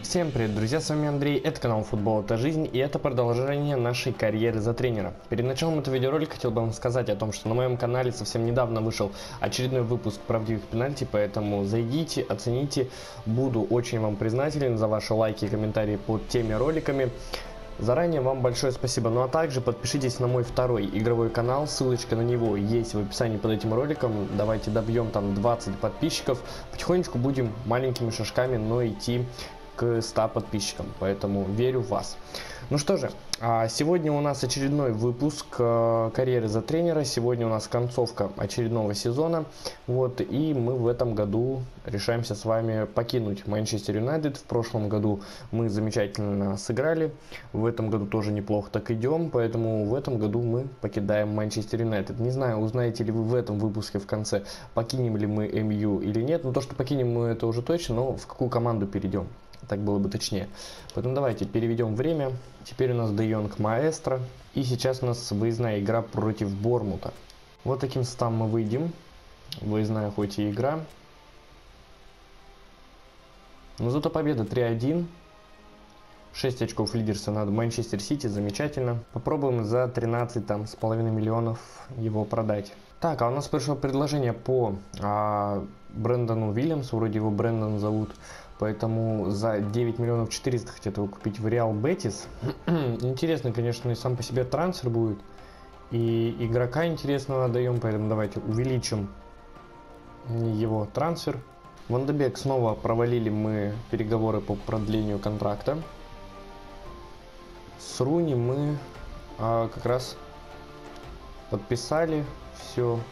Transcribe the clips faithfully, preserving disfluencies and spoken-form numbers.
Всем привет, друзья, с вами Андрей, это канал Футбол это жизнь, и это продолжение нашей карьеры за тренера. Перед началом этого видеоролика хотел бы вам сказать о том, что на моем канале совсем недавно вышел очередной выпуск правдивых пенальти, поэтому зайдите, оцените, буду очень вам признателен за ваши лайки и комментарии под теми роликами. Заранее вам большое спасибо. Ну а также подпишитесь на мой второй игровой канал, ссылочка на него есть в описании под этим роликом. Давайте добьем там двадцать подписчиков, потихонечку будем маленькими шажками, но идти к ста подписчикам, поэтому верю в вас. Ну что же, сегодня у нас очередной выпуск карьеры за тренера. Сегодня у нас концовка очередного сезона. Вот, и мы в этом году решаемся с вами покинуть Манчестер Юнайтед. В прошлом году мы замечательно сыграли. В этом году тоже неплохо так идем. Поэтому в этом году мы покидаем Манчестер Юнайтед. Не знаю, узнаете ли вы в этом выпуске в конце, покинем ли мы эм ю или нет. Но то, что покинем мы, это уже точно. Но в какую команду перейдем? Так было бы точнее. Поэтому давайте переведем время. Теперь у нас Де Йонг, Маэстро. И сейчас у нас выездная игра против Бормута. Вот таким составом мы выйдем. Выездная хоть и игра. Но зато победа три один. шесть очков лидерства над Манчестер Сити. Замечательно. Попробуем за тринадцать там, с половиной миллионов его продать. Так, а у нас пришло предложение по а, Брэндону Уильямсу. Вроде его Брэндон зовут. Поэтому за девять миллионов четыреста хотят его купить в Реал Бетис. Интересно, конечно, и сам по себе трансфер будет. И игрока интересного отдаем, поэтому давайте увеличим его трансфер. Ван де Бек снова провалили мы переговоры по продлению контракта. С Руни мы а, как раз подписали все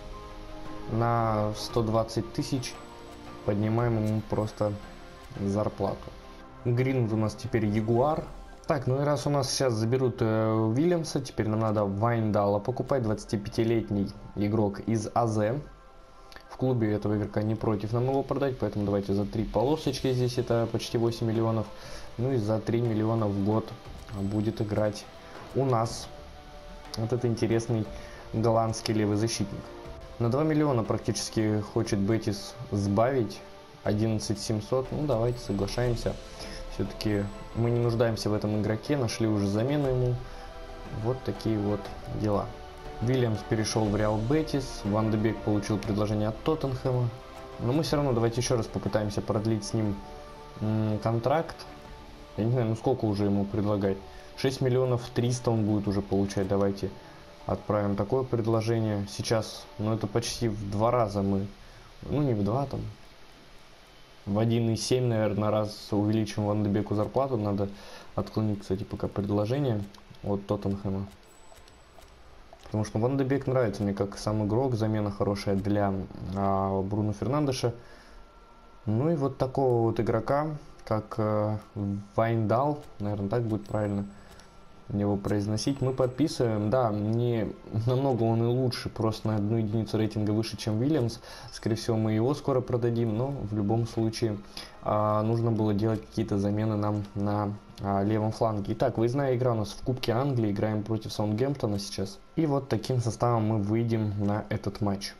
на сто двадцать тысяч. Поднимаем ему просто зарплату. Гринвуд у нас теперь Ягуар. Так, ну и раз у нас сейчас заберут э, Уильямса, теперь нам надо Вайндала покупать. двадцатипятилетний игрок из АЗ. В клубе этого игрока не против нам его продать, поэтому давайте за три полосочки, здесь это почти восемь миллионов. Ну и за три миллиона в год будет играть у нас вот этот интересный голландский левый защитник. На два миллиона практически хочет Бетис сбавить. одиннадцать семьсот. Ну давайте соглашаемся. Все-таки мы не нуждаемся в этом игроке. Нашли уже замену ему. Вот такие вот дела. Уильямс перешел в Реал Бетис. Ван де Бек получил предложение от Тоттенхэма. Но мы все равно давайте еще раз попытаемся продлить с ним контракт. Я не знаю, ну сколько уже ему предлагать. шесть миллионов триста он будет уже получать. Давайте отправим такое предложение. Сейчас, ну это почти в два раза мы, ну не в два там, в один и семь, наверное, раз увеличим Ван де Беку зарплату. Надо отклонить, кстати, пока предложение от Тоттенхэма. Потому что Ван де Бек нравится мне как сам игрок, замена хорошая для а, Бруно Фернандеша. Ну и вот такого вот игрока, как а, Вайндал, наверное, так будет правильно его произносить, мы подписываем. Да, не намного он и лучше, просто на одну единицу рейтинга выше, чем Уильямс. Скорее всего, мы его скоро продадим, но в любом случае а, нужно было делать какие-то замены нам на а, левом фланге. Итак, выездная игра у нас в Кубке Англии, играем против Саутгемптона сейчас. И вот таким составом мы выйдем на этот матч.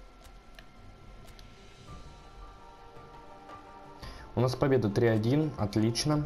У нас победа три один, отлично.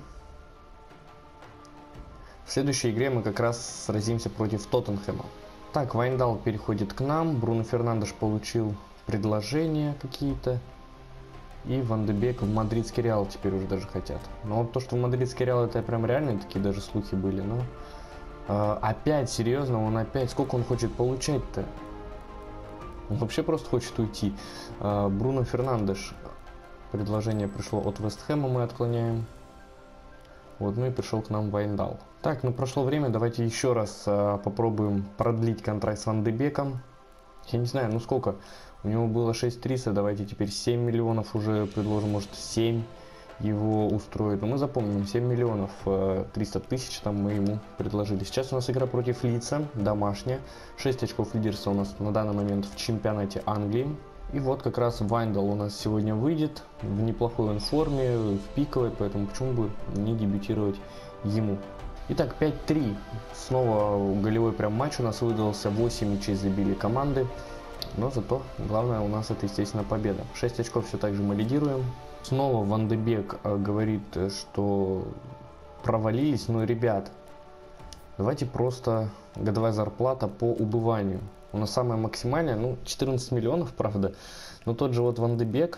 В следующей игре мы как раз сразимся против Тоттенхэма. Так, Вайндал переходит к нам. Бруно Фернандеш получил предложения какие-то. И Ван де Бек в мадридский Реал теперь уже даже хотят. Но вот то, что в мадридский Реал, это прям реально такие даже слухи были. Но э, опять, серьезно, он опять, сколько он хочет получать-то? Он вообще просто хочет уйти. Э, Бруно Фернандеш. Предложение пришло от Вест Хэма, мы отклоняем. Вот, ну и пришел к нам Вайндал. Так, ну прошло время, давайте еще раз а, попробуем продлить контракт с Ван де Беком. Я не знаю, ну сколько? У него было шесть триста, давайте теперь семь миллионов уже предложим, может семь его устроит. Но мы запомним, семь миллионов триста тысяч там мы ему предложили. Сейчас у нас игра против Лидса, домашняя. шесть очков лидерства у нас на данный момент в чемпионате Англии. И вот как раз Вайндал у нас сегодня выйдет в неплохой он форме, в пиковой, поэтому почему бы не дебютировать ему. Итак, пять три. Снова голевой прям матч у нас выдался, восемь мячей забили команды. Но зато главное у нас это, естественно, победа. шесть очков все так же мы лидируем. Снова Ван де Бек говорит, что провалились. Но, ребят, давайте просто годовая зарплата по убыванию. У нас самая максимальная, ну, четырнадцать миллионов, правда. Но тот же вот Ван де Бек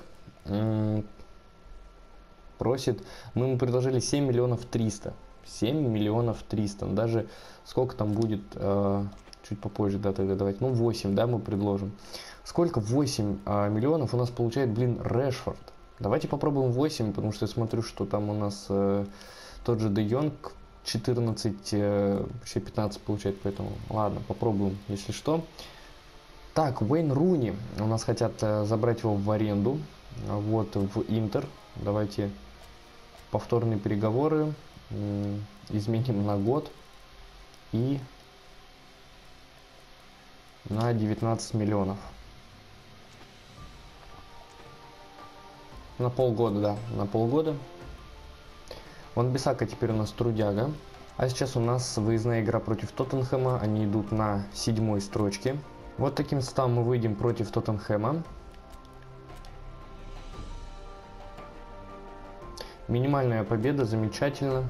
просит, мы ему предложили семь миллионов триста. семь миллионов триста. Даже сколько там будет, э, чуть попозже, да, тогда давайте, ну, восемь, да, мы предложим. Сколько восемь э, миллионов у нас получает, блин, Решфорд? Давайте попробуем восемь, потому что я смотрю, что там у нас э, тот же Де Йонг четырнадцать, э, вообще пятнадцать получает, поэтому ладно, попробуем, если что. Так, Уэйн Руни, у нас хотят э, забрать его в аренду, вот, в Интер. Давайте повторные переговоры, э, изменим на год и на девятнадцать миллионов. На полгода, да, на полгода. Ван-Бисака теперь у нас трудяга. А сейчас у нас выездная игра против Тоттенхэма. Они идут на седьмой строчке. Вот таким составом мы выйдем против Тоттенхэма. Минимальная победа, замечательно.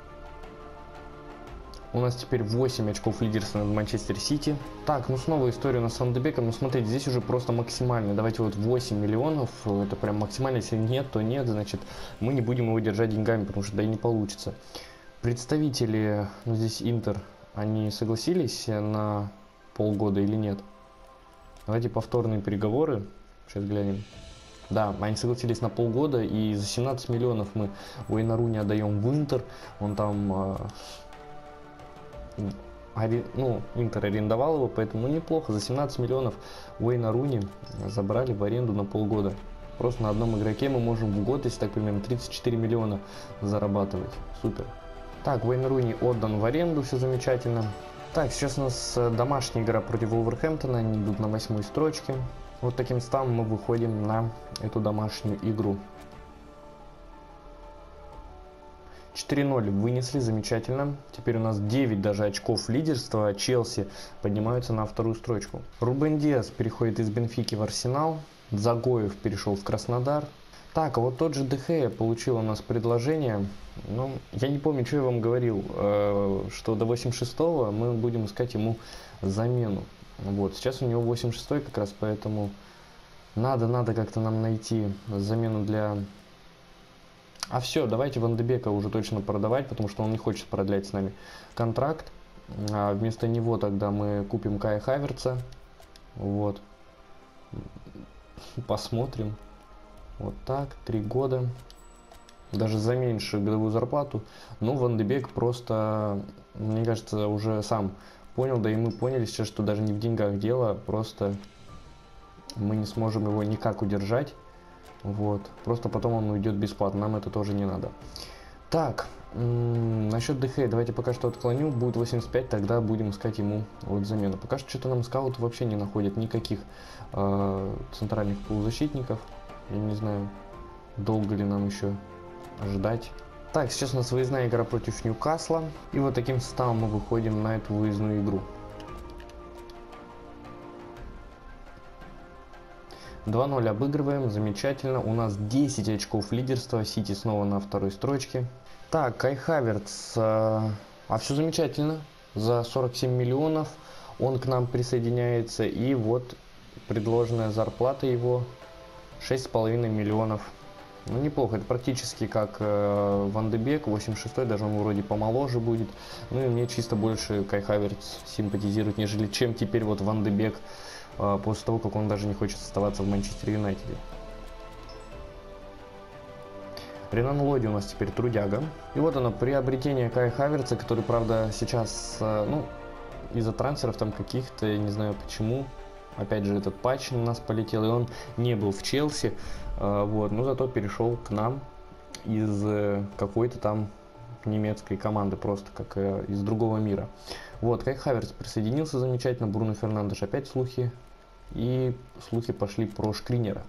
У нас теперь восемь очков лидерства над Манчестер Сити. Так, ну снова история у нас с Ван де Беком. Ну смотрите, здесь уже просто максимально. Давайте вот восемь миллионов. Это прям максимально. Если нет, то нет. Значит, мы не будем его держать деньгами, потому что да и не получится. Представители, ну здесь Интер, они согласились на полгода или нет? Давайте повторные переговоры. Сейчас глянем. Да, они согласились на полгода. И за семнадцать миллионов мы Уэйна Руни отдаем в Интер. Он там... Ну, Интер арендовал его, поэтому неплохо. За семнадцать миллионов Уэйна Руни забрали в аренду на полгода. Просто на одном игроке мы можем в год, если так примерно, тридцать четыре миллиона зарабатывать. Супер. Так, Уэйн Руни отдан в аренду, все замечательно. Так, сейчас у нас домашняя игра против Вулверхэмптона, они идут на восьмой строчке. Вот таким составом мы выходим на эту домашнюю игру. четыре ноль вынесли, замечательно. Теперь у нас девять даже очков лидерства. Челси поднимаются на вторую строчку. Рубен Диас переходит из Бенфики в Арсенал. Загоев перешел в Краснодар. Так, а вот тот же Де Геа получил у нас предложение. Ну, я не помню, что я вам говорил, э, что до восемьдесят шестого мы будем искать ему замену. Вот, сейчас у него восемьдесят шестой как раз, поэтому надо, надо как-то нам найти замену для... А все, давайте Ван де Бека уже точно продавать, потому что он не хочет продлять с нами контракт. А вместо него тогда мы купим Кая Хаверца. Вот. Посмотрим. Вот так, три года. Даже за меньшую годовую зарплату. Но Ван де Бек просто, мне кажется, уже сам понял, да и мы поняли сейчас, что даже не в деньгах дело, просто мы не сможем его никак удержать. Вот. Просто потом он уйдет бесплатно. Нам это тоже не надо. Так, насчет Де Геа давайте пока что отклоню. Будет восемьдесят пять, тогда будем искать ему вот замену. Пока что что-то нам скаут вообще не находит никаких э, центральных полузащитников. Я не знаю, долго ли нам еще ждать. Так, сейчас у нас выездная игра против Ньюкасла. И вот таким составом мы выходим на эту выездную игру. два ноль обыгрываем, замечательно. У нас десять очков лидерства. Сити снова на второй строчке. Так, Кай Хаверц. А, а все замечательно. За сорок семь миллионов он к нам присоединяется. И вот предложенная зарплата его шесть с половиной миллионов. Ну, неплохо. Это практически как э, Ван де Бек, восемьдесят шестой, даже он вроде помоложе будет. Ну и мне чисто больше Кай Хаверц симпатизирует, нежели чем теперь вот Ван де Бек, э, после того, как он даже не хочет оставаться в Манчестер Юнайтеде. Ренан Лоди у нас теперь трудяга. И вот оно, приобретение Кая Хаверца, который, правда, сейчас, э, ну, из-за трансферов там каких-то, я не знаю почему, опять же, этот патч на нас полетел, и он не был в Челси, э, вот, но зато перешел к нам из э, какой-то там немецкой команды, просто как э, из другого мира. Вот, Кай Хаверц присоединился замечательно, Бруно Фернандеш опять слухи, и слухи пошли про Шкринера.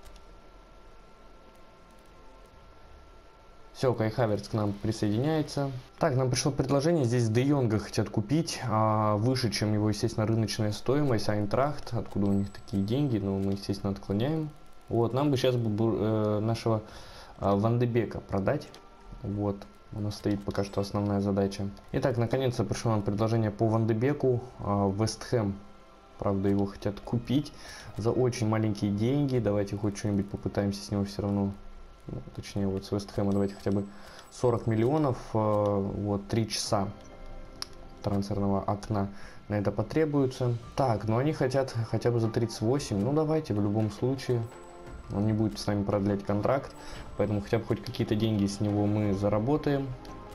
Все, Кай Хаверц к нам присоединяется. Так, нам пришло предложение, здесь Де Йонга хотят купить, а выше, чем его, естественно, рыночная стоимость, Айнтрахт, откуда у них такие деньги, но мы, естественно, отклоняем. Вот, нам бы сейчас бы, э, нашего Ван де Бека продать. Вот, у нас стоит пока что основная задача. Итак, наконец-то пришло нам предложение по Ван де Беку. Вест Хэм, правда, его хотят купить за очень маленькие деньги. Давайте хоть что-нибудь попытаемся с него все равно. Ну, точнее, вот с Вест Хэма давайте хотя бы сорок миллионов. Вот, три часа трансферного окна на это потребуется. Так, но они хотят хотя бы за тридцать восемь. Ну, давайте, в любом случае. Он не будет с нами продлять контракт, поэтому хотя бы хоть какие-то деньги с него мы заработаем.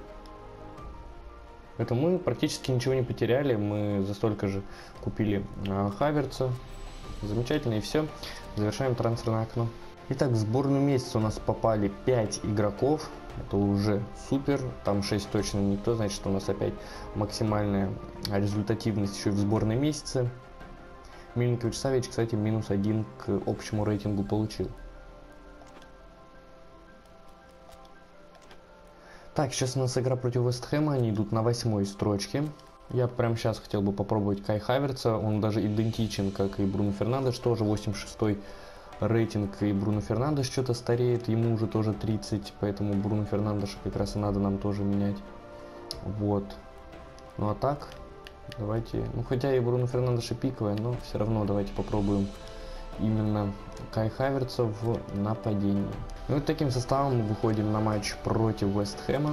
Поэтому мы практически ничего не потеряли, мы за столько же купили а, Хаверца. Замечательно, и все, завершаем трансферное окно. Итак, в сборную месяца у нас попали пять игроков, это уже супер, там шесть точно никто, значит, что у нас опять максимальная результативность еще и в сборной месяце. Миленкович Савич, кстати, минус один к общему рейтингу получил. Так, сейчас у нас игра против Вест Хэма, они идут на восьмой строчке. Я прямо сейчас хотел бы попробовать Кай Хаверца, он даже идентичен, как и Бруно Фернандеш, тоже восемьдесят шестой рейтинг, и Бруно Фернандеш что-то стареет, ему уже тоже тридцать, поэтому Бруно Фернандеша как раз и надо нам тоже менять. Вот. Ну а так... Давайте, ну хотя и Бруно Фернандеш и пиковая, но все равно давайте попробуем именно Кай Хаверца в нападении. Ну и таким составом мы выходим на матч против Вест Хэма.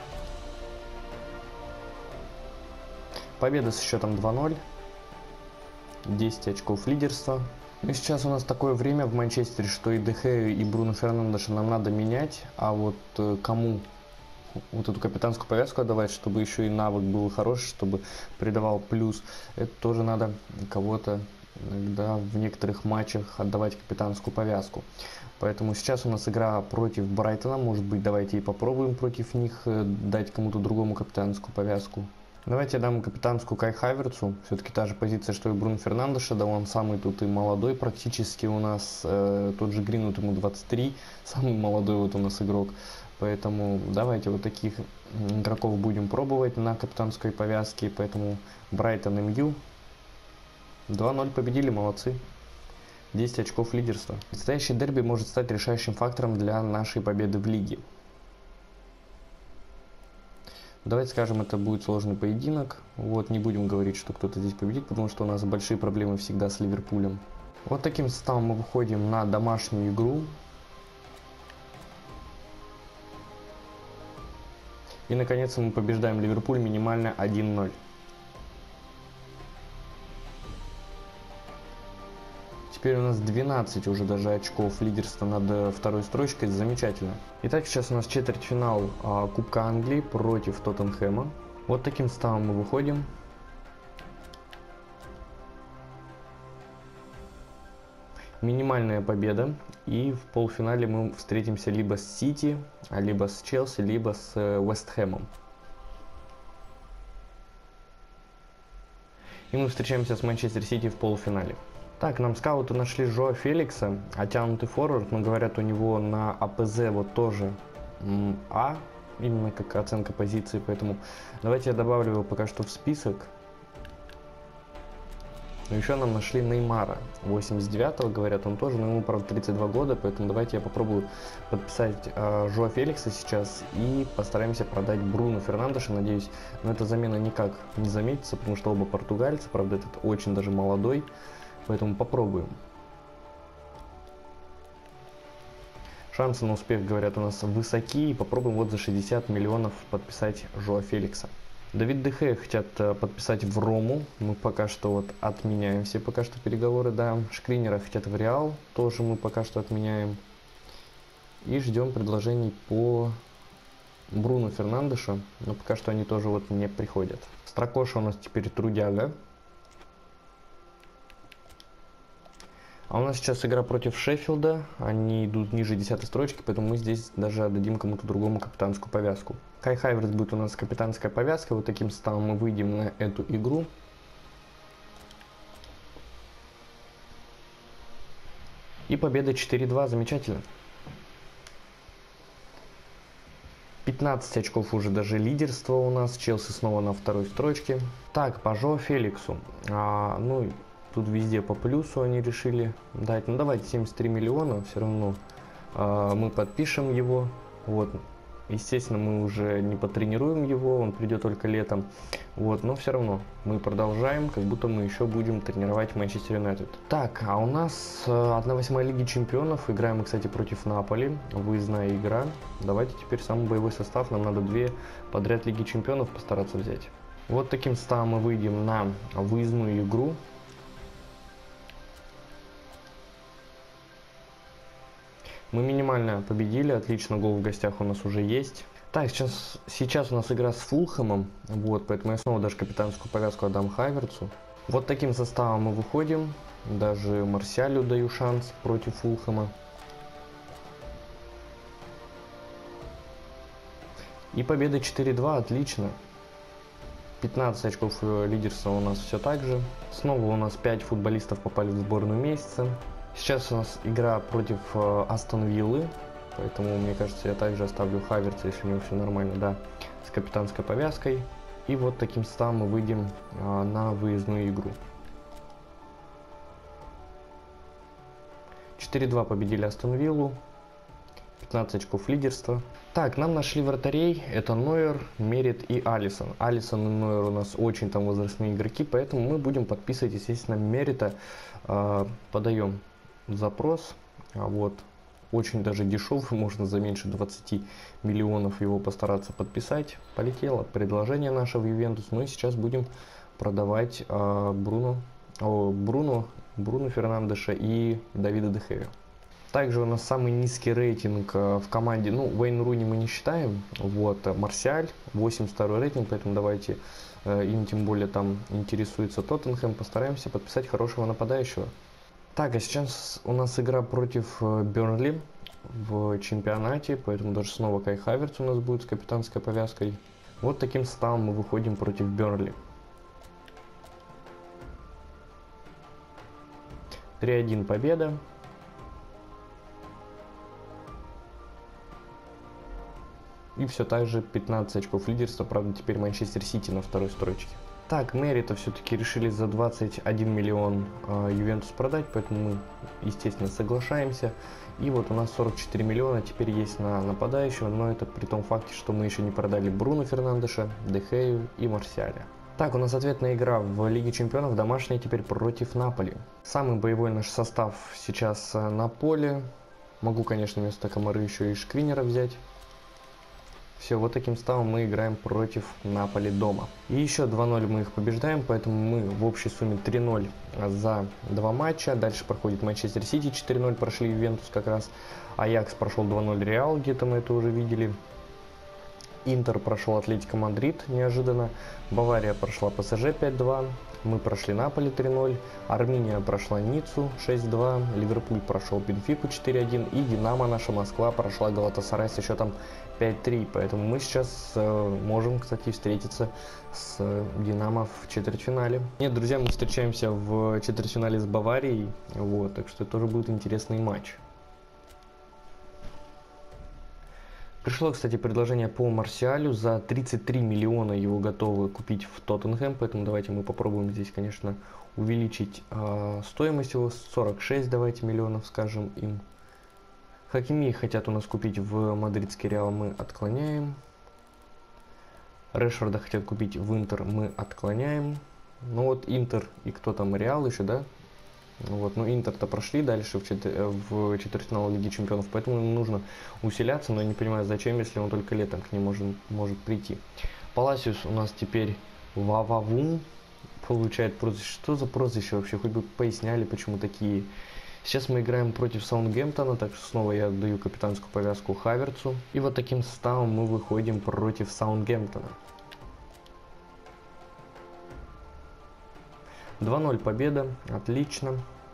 Победа с счетом два ноль. десять очков лидерства. Ну и сейчас у нас такое время в Манчестере, что и Де Хею, и Бруно Фернандеша нам надо менять, а вот э, кому вот эту капитанскую повязку отдавать, чтобы еще и навык был хороший, чтобы придавал плюс. Это тоже надо кого-то иногда в некоторых матчах отдавать капитанскую повязку. Поэтому сейчас у нас игра против Брайтона. Может быть, давайте и попробуем против них дать кому-то другому капитанскую повязку. Давайте я дам капитанскую Кай Хаверцу. Все-таки та же позиция, что и Бруно Фернандеша. Да, он самый тут и молодой практически у нас. Э, тот же Гринвуд, ему двадцать три. Самый молодой вот у нас игрок. Поэтому давайте вот таких игроков будем пробовать на капитанской повязке. Поэтому Брайтон эм ю. два ноль победили, молодцы. десять очков лидерства. Предстоящий дерби может стать решающим фактором для нашей победы в лиге. Давайте скажем, это будет сложный поединок. Вот, не будем говорить, что кто-то здесь победит, потому что у нас большие проблемы всегда с Ливерпулем. Вот таким составом мы выходим на домашнюю игру. И наконец мы побеждаем Ливерпуль минимально один ноль. Теперь у нас двенадцать уже даже очков лидерства над второй строчкой. Замечательно. Итак, сейчас у нас четвертьфинал а, Кубка Англии против Тоттенхэма. Вот таким составом мы выходим. Минимальная победа. И в полуфинале мы встретимся либо с Сити, либо с Челси, либо с Вест Хэмом. И мы встречаемся с Манчестер Сити в полуфинале. Так, нам скауты нашли Жоа Феликса, оттянутый форвард, но говорят, у него на А П З вот тоже А, именно как оценка позиции, поэтому давайте я добавлю его пока что в список. Но еще нам нашли Неймара, восемьдесят девятого, говорят, он тоже, но ему, правда, тридцать два года, поэтому давайте я попробую подписать э, Жоа Феликса сейчас и постараемся продать Бруно Фернандеша, надеюсь, но эта замена никак не заметится, потому что оба португальцы, правда, этот очень даже молодой. Поэтому попробуем. Шансы на успех, говорят, у нас высоки. И попробуем вот за шестьдесят миллионов подписать Жоа Феликса. Давид Де Гея хотят подписать в Рому. Мы пока что вот отменяем все пока что переговоры. Да, Шкринера хотят в Реал. Тоже мы пока что отменяем. И ждем предложений по Бруно Фернандешу. Но пока что они тоже вот не приходят. Строкоша у нас теперь трудяга. А у нас сейчас игра против Шеффилда, они идут ниже десятой строчки, поэтому мы здесь даже отдадим кому-то другому капитанскую повязку. Кай Хаверц будет у нас капитанская повязка, вот таким составом мы выйдем на эту игру. И победа четыре два, замечательно. пятнадцать очков уже даже лидерство у нас, Челси снова на второй строчке. Так, по Жоа Феликсу, а, ну... Тут везде по плюсу они решили дать. Ну давайте семьдесят три миллиона, все равно э, мы подпишем его. Вот. Естественно, мы уже не потренируем его, он придет только летом. Вот, но все равно мы продолжаем, как будто мы еще будем тренировать Манчестер Юнайтед. Так, а у нас одна восьмая Лиги Чемпионов. Играем мы, кстати, против Наполи. Выездная игра. Давайте теперь самый боевой состав. Нам надо две подряд Лиги Чемпионов постараться взять. Вот таким составом мы выйдем на выездную игру. Мы минимально победили, отлично, гол в гостях у нас уже есть. Так, сейчас, сейчас у нас игра с Фулхэмом, вот, поэтому я снова даже капитанскую повязку отдам Хаверцу. Вот таким составом мы выходим, даже Марсиалю даю шанс против Фулхэма. И победа четыре-два, отлично. пятнадцать очков лидерства у нас все так же. Снова у нас пять футболистов попали в сборную месяца. Сейчас у нас игра против э, Астон Виллы, поэтому, мне кажется, я также оставлю Хаверца, если у него все нормально, да, с капитанской повязкой. И вот таким составом мы выйдем э, на выездную игру. четыре-два победили Астон Виллу, пятнадцать очков лидерства. Так, нам нашли вратарей, это Нойер, Мерит и Алисон. Алисон и Нойер у нас очень там возрастные игроки, поэтому мы будем подписывать, естественно, Мерита, э, подаем запрос, а вот, очень даже дешевый, можно за меньше двадцати миллионов его постараться подписать. Полетело предложение наше в Ювентус, ну и сейчас будем продавать э, Бруно, о, Бруно, Бруно Фернандеша и Давида де Геа. Также у нас самый низкий рейтинг э, в команде, ну, Уэйн Руни мы не считаем, вот, Марсиаль, восемьдесят второй рейтинг, поэтому давайте, э, им тем более там интересуется Тоттенхэм, постараемся подписать хорошего нападающего. Так, а сейчас у нас игра против Бернли в чемпионате, поэтому даже снова Кай Хаверц у нас будет с капитанской повязкой. Вот таким составом мы выходим против Бернли. три-один победа. И все так же пятнадцать очков лидерства, правда теперь Манчестер Сити на второй строчке. Так, Мерита все-таки решили за двадцать один миллион э, Ювентус продать, поэтому мы, естественно, соглашаемся. И вот у нас сорок четыре миллиона теперь есть на нападающего, но это при том факте, что мы еще не продали Бруно Фернандеша, Де Гею и Марсиаля. Так, у нас ответная игра в Лиге Чемпионов, домашняя теперь против Наполи. Самый боевой наш состав сейчас на поле. Могу, конечно, вместо Камары еще и Шкринера взять. Все, вот таким составом мы играем против Наполи дома. И еще два-ноль мы их побеждаем, поэтому мы в общей сумме три-ноль за два матча. Дальше проходит Манчестер Сити, четыре-ноль прошли Ювентус как раз. Аякс прошел два-ноль Реал, где-то мы это уже видели. Интер прошел Атлетико Мадрид неожиданно. Бавария прошла ПСЖ пять-два. Мы прошли Наполи три-ноль. Армения прошла Ниццу шесть-два. Ливерпуль прошел Бенфику четыре-один. И Динамо наша Москва прошла Галатасарай с счетом пять-три. Поэтому мы сейчас э, можем, кстати, встретиться с э, Динамо в четвертьфинале. Нет, друзья, мы встречаемся в четвертьфинале с Баварией. Вот, так что это тоже будет интересный матч. Пришло, кстати, предложение по Марсиалю. За тридцать три миллиона его готовы купить в Тоттенхэм. Поэтому давайте мы попробуем здесь, конечно, увеличить э, стоимость его. сорок шесть давайте миллионов, скажем им. Хакими хотят у нас купить в мадридский Реал, мы отклоняем. Решфорда хотят купить в Интер, мы отклоняем. Ну вот Интер и кто там, Реал еще, да? Вот, ну Интер-то прошли дальше в, четвер... в четвертьфинал Лиги Чемпионов, поэтому ему нужно усиляться, но я не понимаю, зачем, если он только летом к ним может, может прийти. Паласиус у нас теперь Вававум получает прозвище. Что за прозвище вообще? Хоть бы поясняли, почему такие. Сейчас мы играем против Саутгемптона, так что снова я даю капитанскую повязку Хаверцу. И вот таким составом мы выходим против Саутгемптона. два-ноль победа, отлично.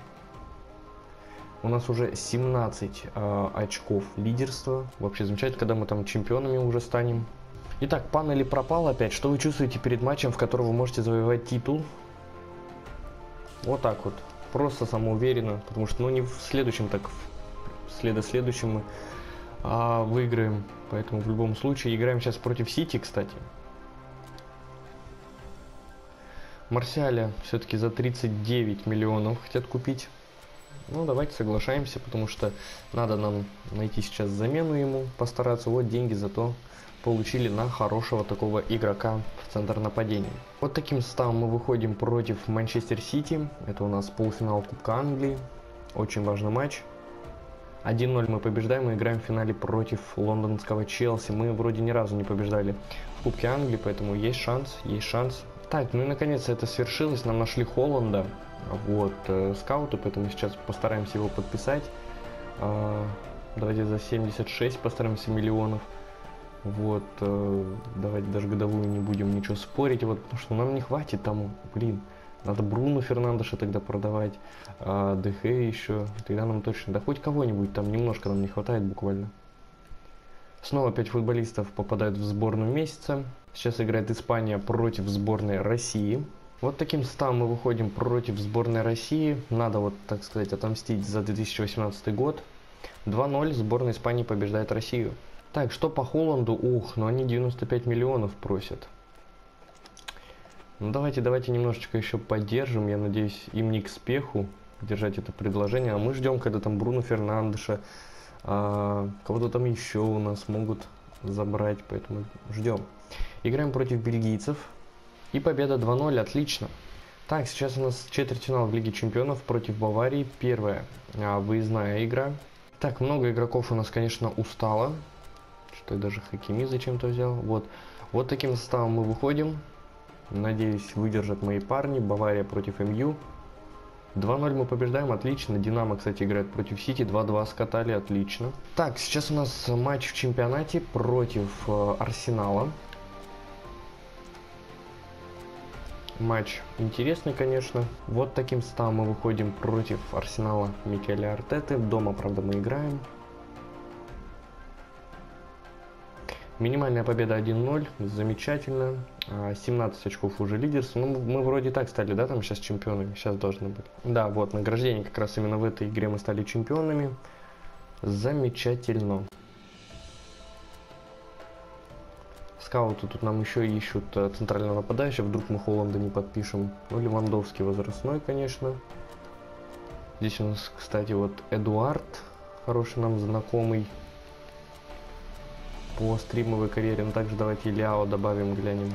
У нас уже семнадцать э, очков лидерства. Вообще замечательно, когда мы там чемпионами уже станем. Итак, пан или пропал опять. Что вы чувствуете перед матчем, в котором вы можете завоевать титул? Вот так вот. Просто самоуверенно. Потому что ну не в следующем, так в следующем мы а, выиграем. Поэтому в любом случае играем сейчас против Сити, кстати. Марсиаля все-таки за тридцать девять миллионов хотят купить. Ну, давайте соглашаемся, потому что надо нам найти сейчас замену ему, постараться. Вот деньги зато получили на хорошего такого игрока в центр нападения. Вот таким составом мы выходим против Манчестер Сити. Это у нас полуфинал Кубка Англии. Очень важный матч. один ноль мы побеждаем и играем в финале против лондонского Челси. Мы вроде ни разу не побеждали в Кубке Англии, поэтому есть шанс, есть шанс. Так, ну и наконец это свершилось. Нам нашли Холланда, вот, э, скауты, поэтому сейчас постараемся его подписать. Э, давайте за семьдесят шесть постараемся миллионов. Вот, э, давайте даже годовую не будем ничего спорить, вот, потому что нам не хватит тому, блин. Надо Бруно Фернандеша тогда продавать, а Де Хея еще, тогда нам точно, да хоть кого-нибудь, там немножко нам не хватает буквально. Снова пять футболистов попадают в сборную месяца. Сейчас играет Испания против сборной России. Вот таким составом мы выходим против сборной России. Надо, вот так сказать, отомстить за две тысячи восемнадцатый год. два ноль, сборная Испании побеждает Россию. Так, что по Холланду? Ух, но они девяносто пять миллионов просят. Ну давайте, давайте немножечко еще поддержим. Я надеюсь, им не к спеху держать это предложение. А мы ждем, когда там Бруно Фернандеша, а, кого-то там еще у нас могут забрать. Поэтому ждем. Играем против бельгийцев. И победа два ноль, отлично. Так, сейчас у нас четвертьфинал в Лиге Чемпионов против Баварии. Первая а, выездная игра. Так, много игроков у нас, конечно, устало. Что я даже Хакими зачем-то взял. Вот, вот таким составом мы выходим. Надеюсь, выдержат мои парни. Бавария против эм ю. два ноль мы побеждаем, отлично. Динамо, кстати, играет против Сити. два два скатали, отлично. Так, сейчас у нас матч в чемпионате против э, Арсенала. Матч интересный, конечно. Вот таким составом мы выходим против Арсенала Микеля Артеты. Дома, правда, мы играем. Минимальная победа один ноль, замечательно. семнадцать очков уже лидерство. Ну, мы вроде так стали, да, там сейчас чемпионами, сейчас должны быть. Да, вот, награждение как раз именно в этой игре мы стали чемпионами. Замечательно. Скауты тут нам еще ищут центрального нападающего, вдруг мы Холланда не подпишем. Ну, Левандовский возрастной, конечно. Здесь у нас, кстати, вот Эдуард, хороший нам знакомый по стримовой карьере. Ну, также давайте Ляо добавим, глянем.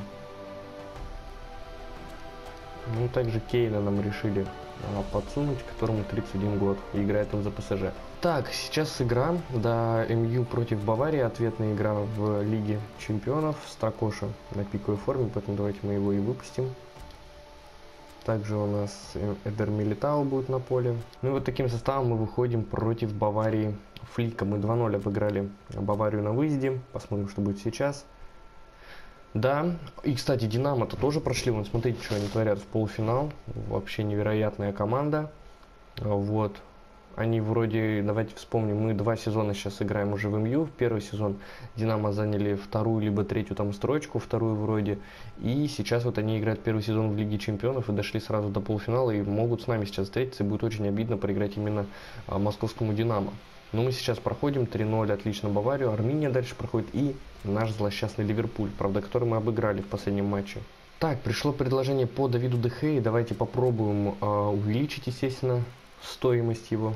Ну, также Кейна нам решили а, подсунуть, которому тридцать один год. И играет он за Пэ Эс Жэ. Так, сейчас игра, да, эм ю против Баварии. Ответная игра в Лиге Чемпионов. Строкоша на пиковой форме, поэтому давайте мы его и выпустим. Также у нас Эдер Милитао будет на поле. Ну и вот таким составом мы выходим против Баварии. Флика мы два ноль обыграли Баварию на выезде. Посмотрим, что будет сейчас. Да, и, кстати, Динамо-то тоже прошли. Вон, смотрите, что они творят в полуфинал. Вообще невероятная команда. Вот. Они вроде, давайте вспомним, мы два сезона сейчас играем уже в эм ю. Первый сезон Динамо заняли вторую либо третью там строчку, вторую вроде. И сейчас вот они играют первый сезон в Лиге Чемпионов и дошли сразу до полуфинала и могут с нами сейчас встретиться. И будет очень обидно проиграть именно а, московскому Динамо. Но мы сейчас проходим три ноль, отлично Баварию. Армения дальше проходит и наш злосчастный Ливерпуль, правда, который мы обыграли в последнем матче. Так, пришло предложение по Давиду Де Хее. Давайте попробуем а, увеличить, естественно, стоимость его.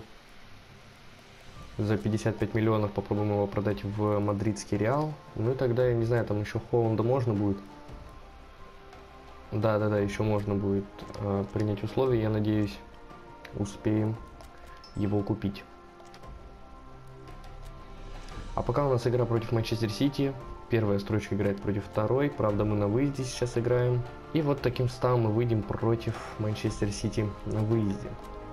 За пятьдесят пять миллионов попробуем его продать в мадридский Реал. Ну и тогда, я не знаю, там еще Холланда можно будет. Да-да-да, еще можно будет э, принять условия. Я надеюсь, успеем его купить. А пока у нас игра против Манчестер Сити. Первая строчка играет против второй. Правда, мы на выезде сейчас играем. И вот таким составом мы выйдем против Манчестер Сити на выезде.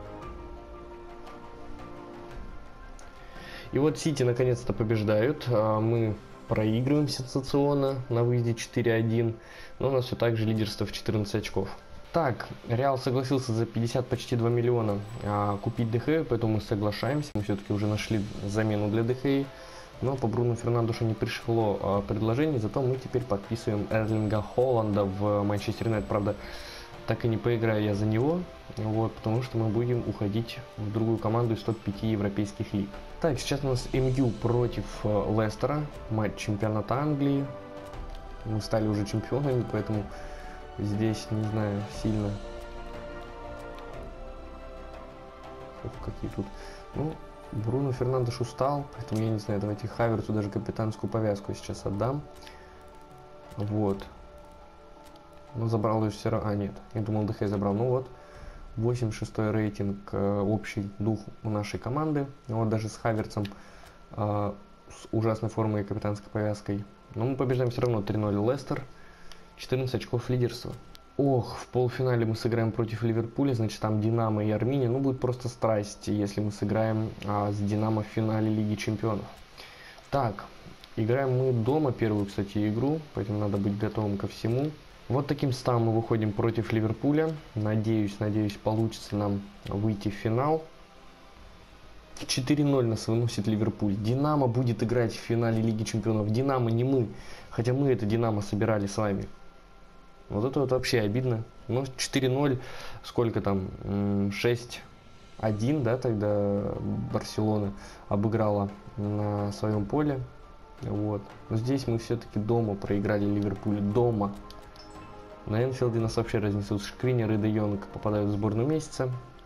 И вот Сити наконец-то побеждают. Мы проигрываем сенсационно на выезде четыре один. Но у нас все так же лидерство в четырнадцать очков. Так, Реал согласился за пятьдесят, почти два миллиона а, купить Де Хея, поэтому мы соглашаемся. Мы все-таки уже нашли замену для Де Хея. Но по Бруно Фернандешу не пришло а, предложений, зато мы теперь подписываем Эрлинга Холланда в Манчестер Юнайтед. Правда, так и не поиграю я за него, вот, потому что мы будем уходить в другую команду из топ пяти европейских лиг. Так, сейчас у нас эм ю против э, Лестера, матч чемпионата Англии. Мы стали уже чемпионами, поэтому здесь, не знаю, сильно какие тут. Ну, Бруно Фернандеш устал, поэтому я не знаю, давайте Хаверцу даже капитанскую повязку сейчас отдам. Вот. Ну, забрал ее все равно. А, нет, я думал, ДХ забрал. Ну вот, восемьдесят шестой рейтинг, э, общий дух у нашей команды. Вот даже с Хаверцем, э, с ужасной формой и капитанской повязкой. Но мы побеждаем все равно три ноль Лестер. четырнадцать очков лидерства. Ох, в полуфинале мы сыграем против Ливерпуля, значит там Динамо и Армения. Ну, будет просто страсть, если мы сыграем а, с Динамо в финале Лиги Чемпионов. Так, играем мы дома первую, кстати, игру, поэтому надо быть готовым ко всему. Вот таким составом мы выходим против Ливерпуля. Надеюсь, надеюсь, получится нам выйти в финал. четыре ноль нас выносит Ливерпуль. Динамо будет играть в финале Лиги Чемпионов. Динамо не мы, хотя мы это Динамо собирали с вами. Вот это вот вообще обидно. Ну, четыре ноль, сколько там, шесть один, да, тогда Барселона обыграла на своем поле. Вот. Но здесь мы все-таки дома проиграли Ливерпуль. Дома. На Энфилде нас вообще разнесут. Шкринер и Де Йонг попадают в сборную месяца.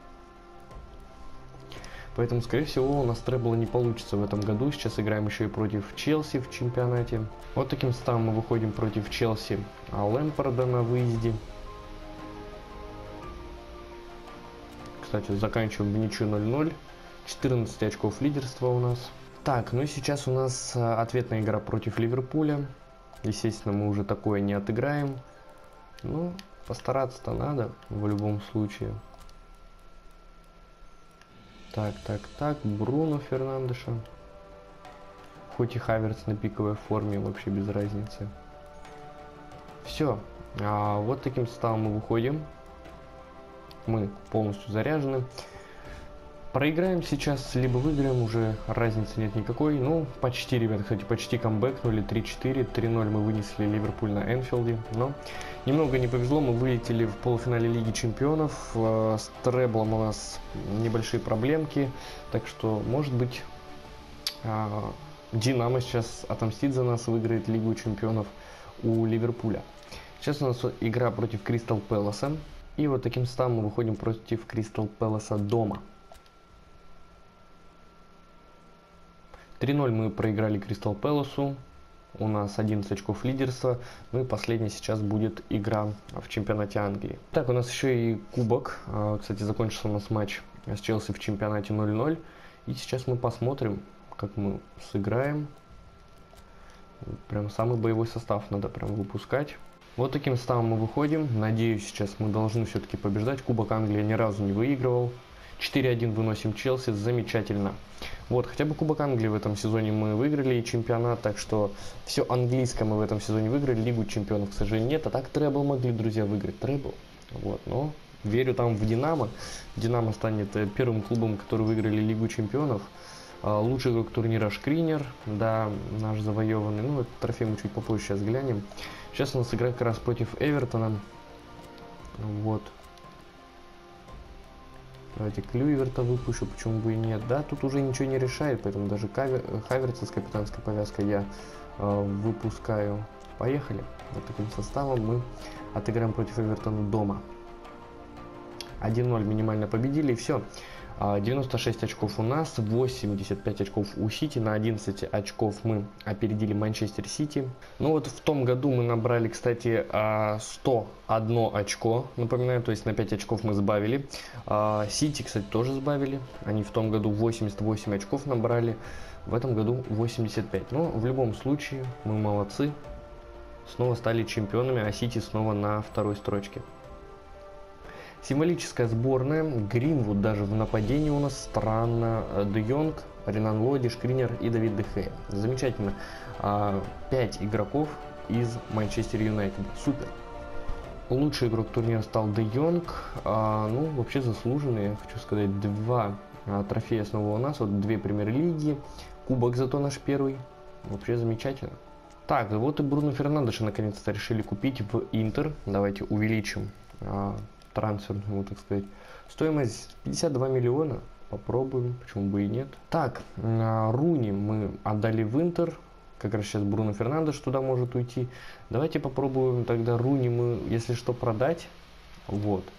Поэтому, скорее всего, у нас требла не получится в этом году. Сейчас играем еще и против Челси в чемпионате. Вот таким составом мы выходим против Челси. А Лэмпарда на выезде. Кстати, заканчиваем в ничью ноль ноль. четырнадцать очков лидерства у нас. Так, ну и сейчас у нас ответная игра против Ливерпуля. Естественно, мы уже такое не отыграем. Ну, постараться-то надо в любом случае. Так, так, так, Бруно Фернандеша. Хоть и Хаверц на пиковой форме, вообще без разницы. Все, а вот таким составом мы выходим. Мы полностью заряжены. Проиграем сейчас, либо выиграем, уже разницы нет никакой. Ну, почти, ребята, кстати, почти камбэкнули. три четыре, три ноль мы вынесли Ливерпуль на Энфилде. Но немного не повезло, мы вылетели в полуфинале Лиги Чемпионов. С треблом у нас небольшие проблемки. Так что, может быть, Динамо сейчас отомстит за нас, выиграет Лигу Чемпионов у Ливерпуля. Сейчас у нас игра против Кристал Пэласа. И вот таким составом мы выходим против Кристал Пэласа дома. три ноль мы проиграли Кристал Пэласу. У нас одиннадцать очков лидерства. Ну и последняя сейчас будет игра в чемпионате Англии. Так, у нас еще и кубок. Кстати, закончился у нас матч с Челси в чемпионате ноль ноль. И сейчас мы посмотрим, как мы сыграем. Прям самый боевой состав надо прям выпускать. Вот таким составом мы выходим. Надеюсь, сейчас мы должны все-таки побеждать. Кубок Англии ни разу не выигрывал. четыре один выносим Челси. Замечательно. Вот, хотя бы Кубок Англии в этом сезоне мы выиграли и чемпионат, так что все английское мы в этом сезоне выиграли, Лигу Чемпионов, к сожалению, нет, а так требл могли, друзья, выиграть, требл, вот, но верю там в Динамо, Динамо станет первым клубом, который выиграли Лигу Чемпионов, лучший игрок турнира Шкринер, да, наш завоеванный, ну, этот трофей мы чуть попозже сейчас глянем, сейчас у нас игра как раз против Эвертона, вот. Давайте Клюйверта выпущу, почему бы и нет. Да, тут уже ничего не решает, поэтому даже Кавер... Хаверца с капитанской повязкой я э, выпускаю. Поехали. Вот таким составом мы отыграем против Эвертона дома. один ноль минимально победили, и все. девяносто шесть очков у нас, восемьдесят пять очков у Сити, на одиннадцать очков мы опередили Манчестер Сити. Ну вот в том году мы набрали, кстати, сто одно очко, напоминаю, то есть на пять очков мы сбавили. Сити, кстати, тоже сбавили, они в том году восемьдесят восемь очков набрали, в этом году восемьдесят пять. Но в любом случае мы молодцы, снова стали чемпионами, а Сити снова на второй строчке. Символическая сборная. Гринвуд даже в нападении у нас странно. Де Йонг, Ренан Лоди, Шкринер и Давид Де Геа. Замечательно. пять игроков из Манчестер Юнайтед. Супер. Лучший игрок турнира стал Де Йонг. Ну, вообще заслуженный, я хочу сказать. Два трофея снова у нас. Вот две премьер-лиги. Кубок зато наш первый. Вообще замечательно. Так, вот и Бруно Фернандеша наконец-то решили купить в Интер. Давайте увеличим трансферную, так сказать. Стоимость пятьдесят два миллиона. Попробуем, почему бы и нет. Так, Руни мы отдали в Интер. Как раз сейчас Бруно Фернандеш туда может уйти. Давайте попробуем тогда Руни мы, если что, продать. Вот.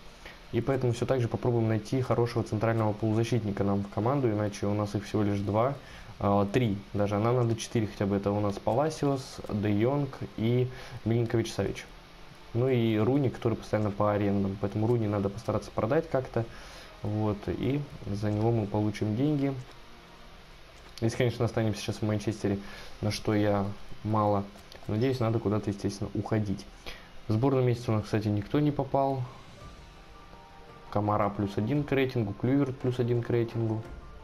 И поэтому все так же попробуем найти хорошего центрального полузащитника нам в команду, иначе у нас их всего лишь два, э, три даже, а нам надо четыре хотя бы. Это у нас Паласиос, Де Йонг и Милинкович-Савич. Ну и Руни, который постоянно по арендам, поэтому Руни надо постараться продать как-то, вот, и за него мы получим деньги. Если, конечно, останемся сейчас в Манчестере, на что я мало надеюсь, надо куда-то, естественно, уходить. В сборном месяце у нас, кстати, никто не попал. Камара плюс один к рейтингу, Клюверт плюс один к рейтингу.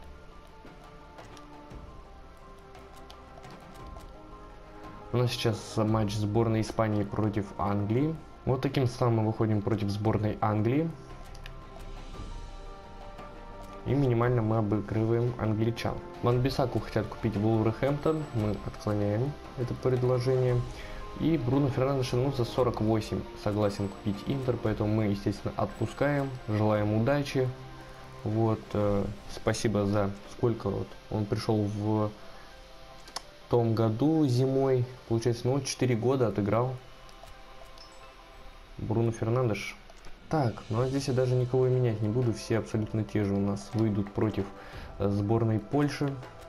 У нас сейчас матч сборной Испании против Англии. Вот таким составом мы выходим против сборной Англии. И минимально мы обыгрываем англичан. Ван-Бисаку хотят купить Вулверхэмптон. Мы отклоняем это предложение. И Бруно Фернандеша, ну, за сорок восемь согласен купить Интер. Поэтому мы, естественно, отпускаем. Желаем удачи. Вот. Э, спасибо за сколько вот он пришел в том году зимой. Получается, ну, четыре года отыграл Бруно Фернандеш. Так, ну а здесь я даже никого менять не буду, все абсолютно те же у нас выйдут против э, сборной Польши.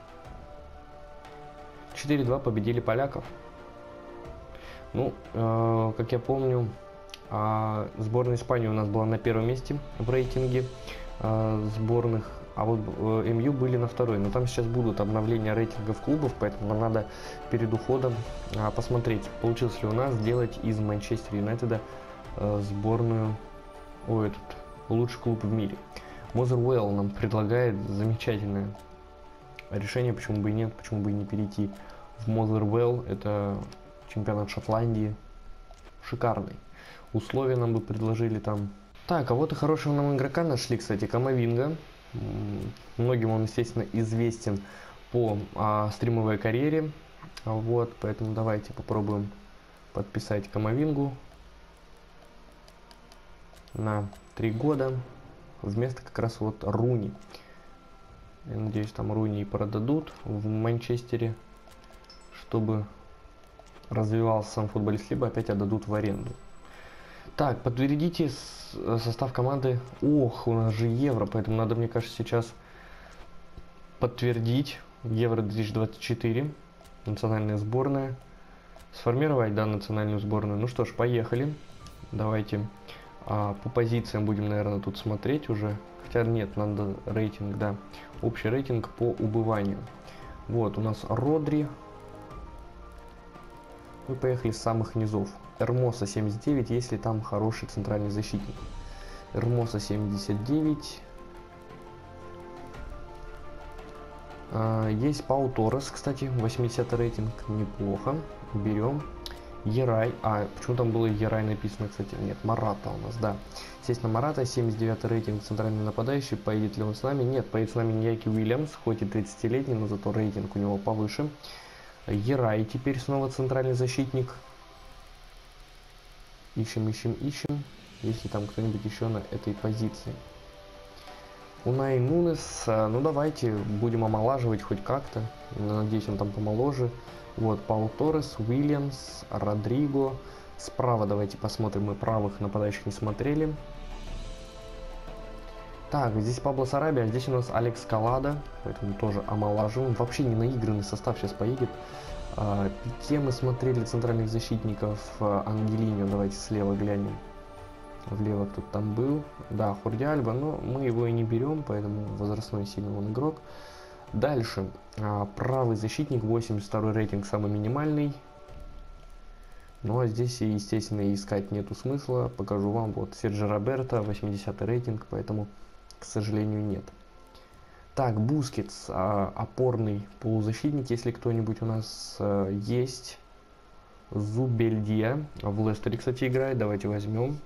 четыре-два победили поляков. Ну, э, как я помню, э, сборная Испании у нас была на первом месте в рейтинге э, сборных, а вот э, эм ю были на второй. Но там сейчас будут обновления рейтингов клубов, поэтому нам надо перед уходом э, посмотреть, получилось ли у нас сделать из Манчестер Юнайтеда э, сборную. Ой, этот лучший клуб в мире. Мозервелл нам предлагает замечательное решение, почему бы и нет, почему бы и не перейти в Мозервелл. Это чемпионат Шотландии. Шикарный. Условия нам бы предложили там. Так, а вот и хорошего нам игрока нашли, кстати, Камавинга. Многим он, естественно, известен по а, стримовой карьере. Вот, поэтому давайте попробуем подписать Камавингу на три года вместо как раз вот Руни. Я надеюсь, там Руни и продадут в Манчестере, чтобы развивался сам футболист, либо опять отдадут в аренду. Так, подтвердите состав команды. Ох, у нас же Евро, поэтому надо, мне кажется, сейчас подтвердить Евро две тысячи двадцать четыре, национальная сборная. Сформировать, да, национальную сборную. Ну что ж, поехали. Давайте а, по позициям будем, наверное, тут смотреть уже. Хотя нет, надо рейтинг, да. Общий рейтинг по убыванию. Вот, у нас Родри. Мы поехали с самых низов. Эрмоса семьдесят девять, если там хороший центральный защитник. Эрмоса семьдесят девять. А, есть Пау Торрес, кстати, восьмидесятый рейтинг, неплохо. Берем. Ерай, а почему там было Ерай написано, кстати, нет, Марата у нас, да. Естественно, Марата, семьдесят девятый рейтинг, центральный нападающий, поедет ли он с нами? Нет, поедет с нами Ньяки Уильямс, хоть и тридцатилетний, но зато рейтинг у него повыше. Ерай теперь снова центральный защитник. Ищем, ищем, ищем, если там кто-нибудь еще на этой позиции. Унай Нунес, ну давайте будем омолаживать хоть как-то, надеюсь, он там помоложе. Вот, Пау Торрес, Уильямс, Родриго. Справа давайте посмотрим, мы правых нападающих не смотрели. Так, здесь Пабло Сарабия, а здесь у нас Алекс Калада, поэтому тоже омолаживаем. Вообще не наигранный состав сейчас поедет. А, Пике мы смотрели центральных защитников, Ангелиньо, давайте слева глянем. Влево кто-то там был. Да, Хорди Альба, но мы его и не берем, поэтому возрастной сильный он игрок. Дальше, а, правый защитник, восемьдесят второй рейтинг, самый минимальный. Ну а здесь, естественно, искать нету смысла. Покажу вам, вот, Серджио Роберто, восьмидесятый рейтинг, поэтому, к сожалению, нет. Так, Бускетс, а, опорный полузащитник, если кто-нибудь у нас а, есть. Зубельдия, в Лестере, кстати, играет, давайте возьмем.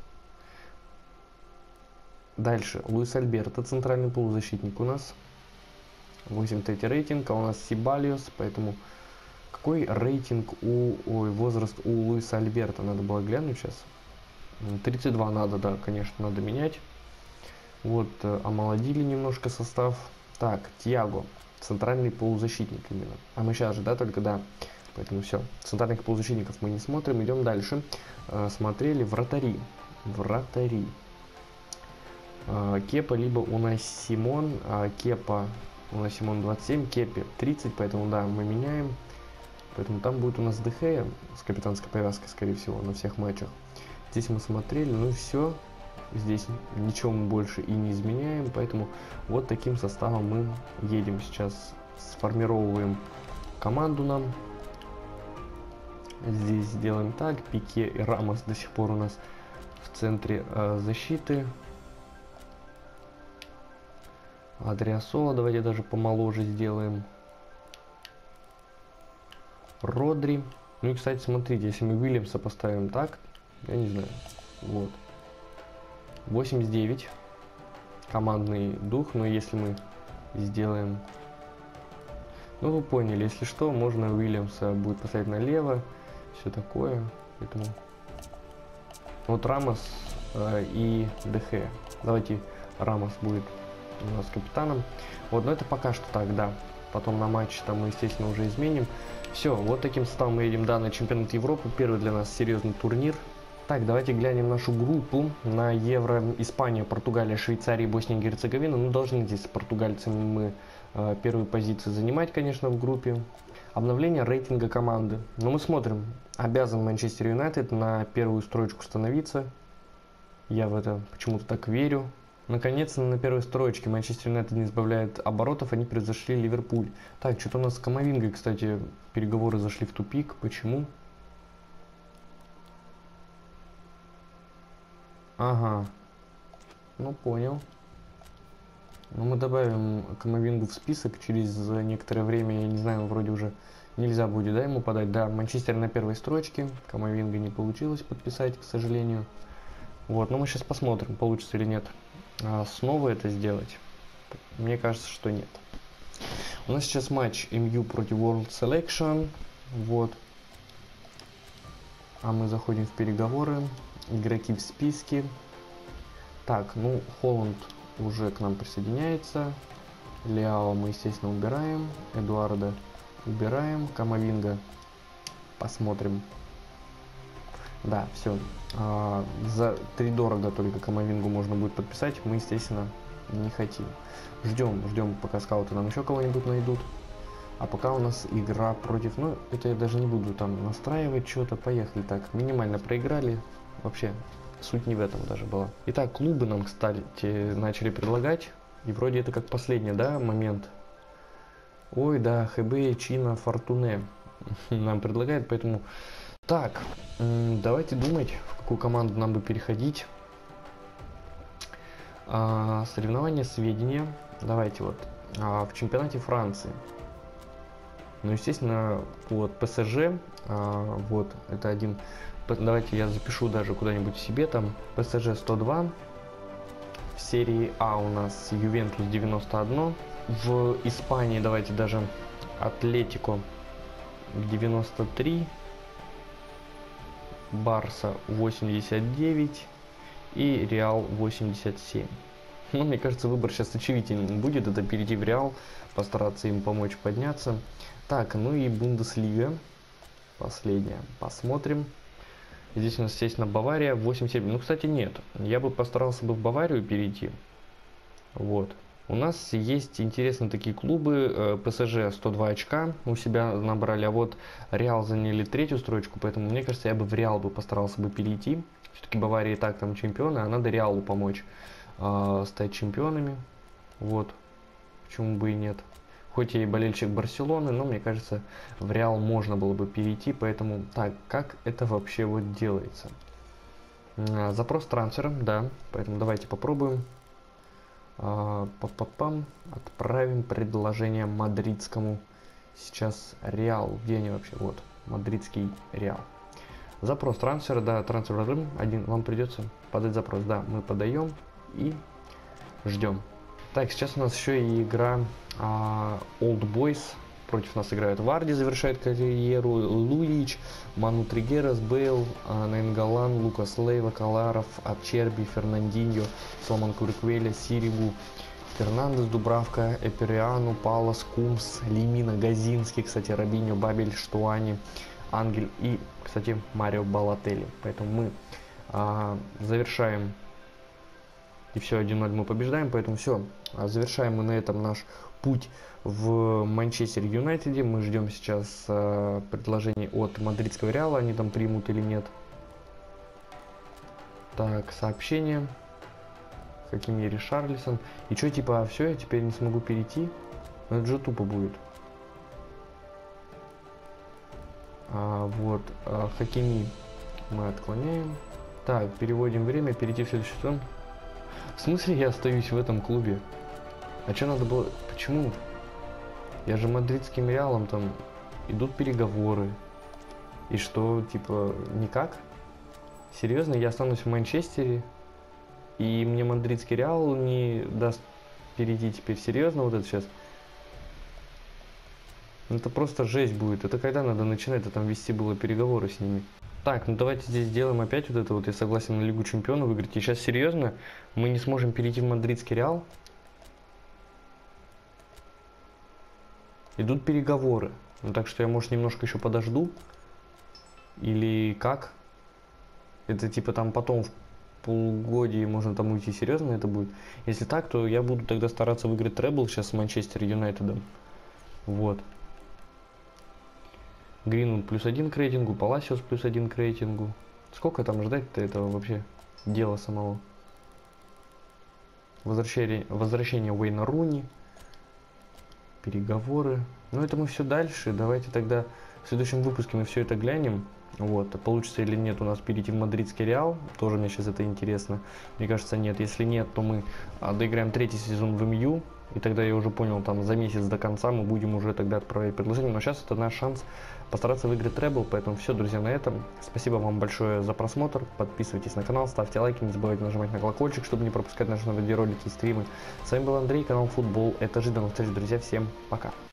Дальше, Луис Альберто, центральный полузащитник у нас. восемьдесят третий рейтинг, а у нас Сибальос, поэтому какой рейтинг у, ой, возраст у Луиса Альберто, надо было глянуть сейчас. тридцать два надо, да, конечно, надо менять. Вот, омолодили немножко состав. Так, Тиаго, центральный полузащитник именно. А мы сейчас же, да, только, да, поэтому все. Центральных полузащитников мы не смотрим, идем дальше. Смотрели вратари. Вратари. э, Кепа, либо Унай Симон. Э, Кепа, Унай Симон двадцать семь, Кепе тридцать, поэтому да, мы меняем. Поэтому там будет у нас Дехея с капитанской повязкой, скорее всего, на всех матчах. Здесь мы смотрели, ну все. Здесь ничего мы больше и не изменяем, поэтому вот таким составом мы едем. Сейчас сформировываем команду нам. Здесь сделаем так. Пике и Рамос до сих пор у нас в центре э, защиты. Адриасола давайте даже помоложе сделаем. Родри. Ну и, кстати, смотрите, если мы Уильямса поставим так, я не знаю, вот. восемьдесят девять. Командный дух, но если мы сделаем... Ну, вы поняли, если что, можно Уильямса будет поставить налево, все такое, поэтому... Вот Рамос э, и Дехе. Давайте Рамос будет у нас капитаном. Вот, но это пока что так, да. Потом на матче там мы, естественно, уже изменим. Все, вот таким составом мы едем, да, на чемпионат Европы. Первый для нас серьезный турнир. Так, давайте глянем нашу группу на Евро. Испания, Португалия, Швейцария, Босния и Герцеговина. Ну, должны здесь с португальцами мы э, первую позицию занимать, конечно, в группе. Обновление рейтинга команды. Но мы смотрим. Обязан Манчестер Юнайтед на первую строчку становиться. Я в это почему-то так верю. Наконец-то на первой строчке Манчестер Юнайтед не избавляет оборотов, они превзошли Ливерпуль. Так, что-то у нас с Камовингой, кстати, переговоры зашли в тупик. Почему? Ага. Ну, понял. Ну, мы добавим Камовингу в список через некоторое время, я не знаю, вроде уже нельзя будет, да, ему подать. Да, Манчестер на первой строчке, Камовинга не получилось подписать, к сожалению. Вот, но мы сейчас посмотрим, получится или нет. А снова это сделать? Мне кажется, что нет. У нас сейчас матч эм ю против World Selection. Вот. А мы заходим в переговоры. Игроки в списке. Так, ну, Холланд уже к нам присоединяется. Леао мы, естественно, убираем. Эдуарда убираем. Камовинга посмотрим. Да, все. А, за три дорого только Камовингу можно будет подписать. Мы, естественно, не хотим. Ждем, ждем, пока скауты нам еще кого-нибудь найдут. А пока у нас игра против... Ну, это я даже не буду там настраивать что-то. Поехали так. Минимально проиграли. Вообще, суть не в этом даже была. Итак, клубы нам, кстати, начали предлагать. И вроде это как последний, да, момент. Ой, да, ХБ, Чина, Фортуне нам предлагает, поэтому... Так, давайте думать, в какую команду нам бы переходить. А, соревнования, сведения. Давайте вот. А, в чемпионате Франции. Ну, естественно, вот ПСЖ. А, вот, это один... Давайте я запишу даже куда-нибудь себе там. ПСЖ сто два. В серии А у нас Ювентус девяносто один. В Испании давайте даже Атлетико девяносто три. Барса восемьдесят девять и Реал восемьдесят семь. Ну, мне кажется, выбор сейчас очевиден будет. Это перейти в Реал, постараться им помочь подняться. Так, ну и Бундеслига. Последняя. Посмотрим. Здесь у нас, естественно, Бавария восемьдесят семь. Ну, кстати, нет. Я бы постарался бы в Баварию перейти. Вот. У нас есть интересные такие клубы. ПСЖ сто два очка у себя набрали, а вот Реал заняли третью строчку, поэтому мне кажется, я бы в Реал бы постарался бы перейти. Все-таки Бавария и так там чемпионы, а надо Реалу помочь э, стать чемпионами. Вот. Почему бы и нет. Хоть я и болельщик Барселоны, но мне кажется, в Реал можно было бы перейти, поэтому так, как это вообще вот делается? Э, запрос трансфера, да, поэтому давайте попробуем. Пам-пам-пам. Отправим предложение мадридскому сейчас Реал. Где они вообще? Вот, мадридский Реал. Запрос трансфера, да, трансфер один. Вам придется подать запрос. Да, мы подаем и ждем. Так, сейчас у нас еще и игра а, Old Boys. Против нас играют Варди, завершает карьеру, Луич, Ману Тригерас, Бейл, Ненгалан, Лукас Лейва, Каларов, Ачерби, Фернандиньо, Соломон Куриквеля, Сиригу, Фернандес, Дубравка, Эпериану, Палас, Кумс, Лимина, Газинский, кстати, Робиньо, Бабель, Штуани, Ангель и, кстати, Марио Балотелли. Поэтому мы а, завершаем И все, один ноль мы побеждаем, поэтому все. Завершаем мы на этом наш путь в Манчестер Юнайтеде. Мы ждем сейчас э, предложений от мадридского Реала, они там примут или нет. Так, сообщение. Хакими Ришарлисон. И что, типа, все, я теперь не смогу перейти? Ну, это же тупо будет. А, вот, а, Хакими мы отклоняем. Так, переводим время, перейти в следующий сезон. В смысле я остаюсь в этом клубе? А что надо было... Почему? Я же мадридским Реалом, там идут переговоры. И что, типа, никак? Серьезно, я останусь в Манчестере, и мне мадридский Реал не даст перейти теперь? Серьезно вот это сейчас? Это просто жесть будет. Это когда надо начинать, а там вести было переговоры с ними. Так, ну давайте здесь сделаем опять вот это вот. Я согласен на Лигу Чемпионов выиграть. И сейчас серьезно, мы не сможем перейти в мадридский Реал? Идут переговоры. Ну так что я, может, немножко еще подожду. Или как? Это типа там потом в полугодии можно там уйти. Серьезно это будет? Если так, то я буду тогда стараться выиграть требл сейчас с Манчестер Юнайтедом. Вот. Гринвуд плюс один к рейтингу, Паласиос плюс один к рейтингу. Сколько там ждать-то этого вообще дела самого? Возвращение, возвращение Уэйна Руни. Переговоры. Ну это мы все дальше. Давайте тогда в следующем выпуске мы все это глянем. Вот, получится или нет у нас перейти в мадридский Реал. Тоже мне сейчас это интересно. Мне кажется, нет. Если нет, то мы а, доиграем третий сезон в эм ю. И тогда я уже понял, там за месяц до конца мы будем уже тогда отправлять предложение. Но сейчас это наш шанс постараться выиграть требл. Поэтому все, друзья, на этом. Спасибо вам большое за просмотр. Подписывайтесь на канал, ставьте лайки, не забывайте нажимать на колокольчик, чтобы не пропускать наши новые ролики и стримы. С вами был Андрей, канал Футбол. Это же до новых встреч, друзья. Всем пока.